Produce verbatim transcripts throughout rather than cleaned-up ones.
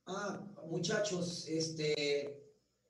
Ah, muchachos, este,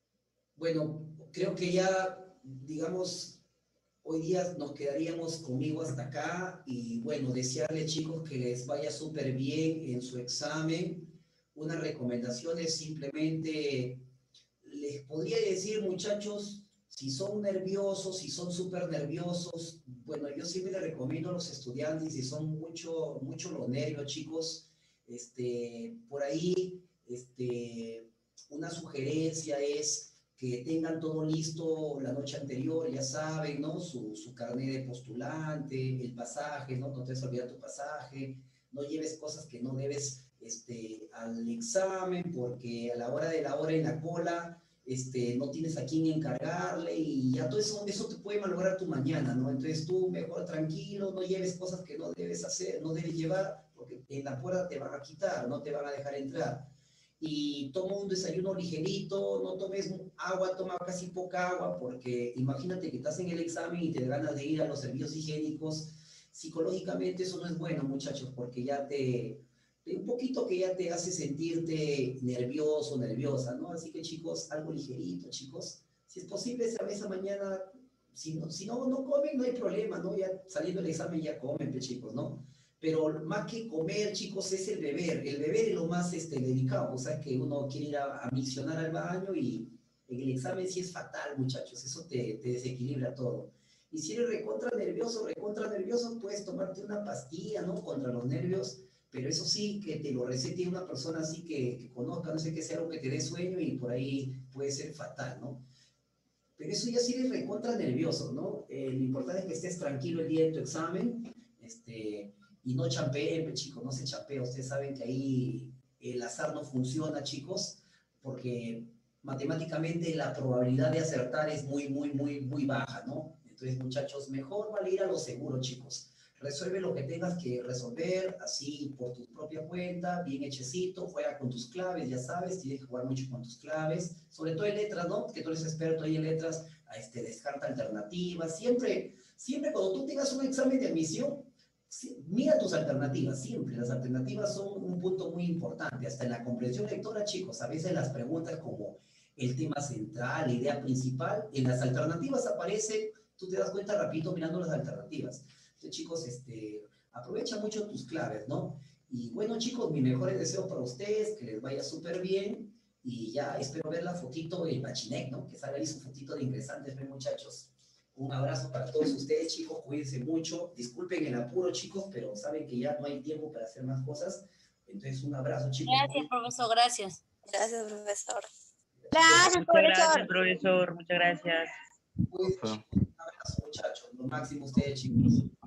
bueno, creo que ya, digamos, hoy día nos quedaríamos conmigo hasta acá y bueno, desearle chicos que les vaya súper bien en su examen. Una recomendación es simplemente, les podría decir muchachos, si son nerviosos, si son súper nerviosos, bueno, yo siempre les recomiendo a los estudiantes, si son mucho, mucho los nervios chicos, este, por ahí, este, una sugerencia es que tengan todo listo la noche anterior, ya saben, ¿no? Su, su carnet de postulante, el pasaje, ¿no? No te vas a olvidar tu pasaje, no lleves cosas que no debes este, al examen, porque a la hora de la hora en la cola, este, no tienes a quién encargarle y ya todo eso, eso te puede malograr tu mañana, ¿no? Entonces tú mejor tranquilo, no lleves cosas que no debes hacer, no debes llevar, porque en la puerta te van a quitar, no te van a dejar entrar y toma un desayuno ligerito, no tomes agua, toma casi poca agua, porque imagínate que estás en el examen y te da ganas de ir a los servicios higiénicos. Psicológicamente eso no es bueno, muchachos, porque ya te, te, un poquito que ya te hace sentirte nervioso, nerviosa, ¿no? Así que chicos, algo ligerito, chicos. Si es posible, esa esa mañana, si no, si no, no comen, no hay problema, ¿no? Ya saliendo del examen ya comen, chicos, ¿no? Pero más que comer, chicos, es el beber. El beber es lo más este, delicado. O sea, que uno quiere ir a, a miccionar al baño y en el examen sí es fatal, muchachos. Eso te, te desequilibra todo. Y si eres recontra nervioso, recontra nervioso, puedes tomarte una pastilla, ¿no? Contra los nervios. Pero eso sí, que te lo recete una persona así que, que conozca, no sé, que sea algo que te dé sueño y por ahí puede ser fatal, ¿no? Pero eso ya sí eres recontra nervioso, ¿no? Eh, lo importante es que estés tranquilo el día de tu examen, este, y no champeen, chicos, no se champeen. Ustedes saben que ahí el azar no funciona, chicos, porque matemáticamente la probabilidad de acertar es muy, muy, muy, muy baja, ¿no? Entonces, muchachos, mejor vale ir a lo seguro, chicos. Resuelve lo que tengas que resolver, así por tu propia cuenta, bien hechecito, juega con tus claves, ya sabes, tienes que jugar mucho con tus claves, sobre todo en letras, ¿no? Que tú eres experto ahí en letras, a este, descarta alternativas, siempre, siempre cuando tú tengas un examen de admisión, sí, mira tus alternativas, siempre, las alternativas son un punto muy importante, hasta en la comprensión lectora, chicos, a veces las preguntas como el tema central, la idea principal, en las alternativas aparece, tú te das cuenta rapidito mirando las alternativas. Entonces, chicos, este, aprovecha mucho tus claves, ¿no? Y bueno, chicos, mis mejores deseos para ustedes, que les vaya súper bien. Y ya espero ver la fotito del Bachinek, ¿no? Que salga ahí su fotito de ingresantes, ¿ven, muchachos? Un abrazo para todos ustedes, chicos. Cuídense mucho. Disculpen el apuro, chicos, pero saben que ya no hay tiempo para hacer más cosas. Entonces, un abrazo, chicos. Gracias, profesor, gracias. Gracias, profesor. Chicos, Gracias, Muchas profesor. gracias, profesor. Muchas gracias. cuídense, chicos. Un abrazo, muchachos. Lo máximo ustedes, chicos.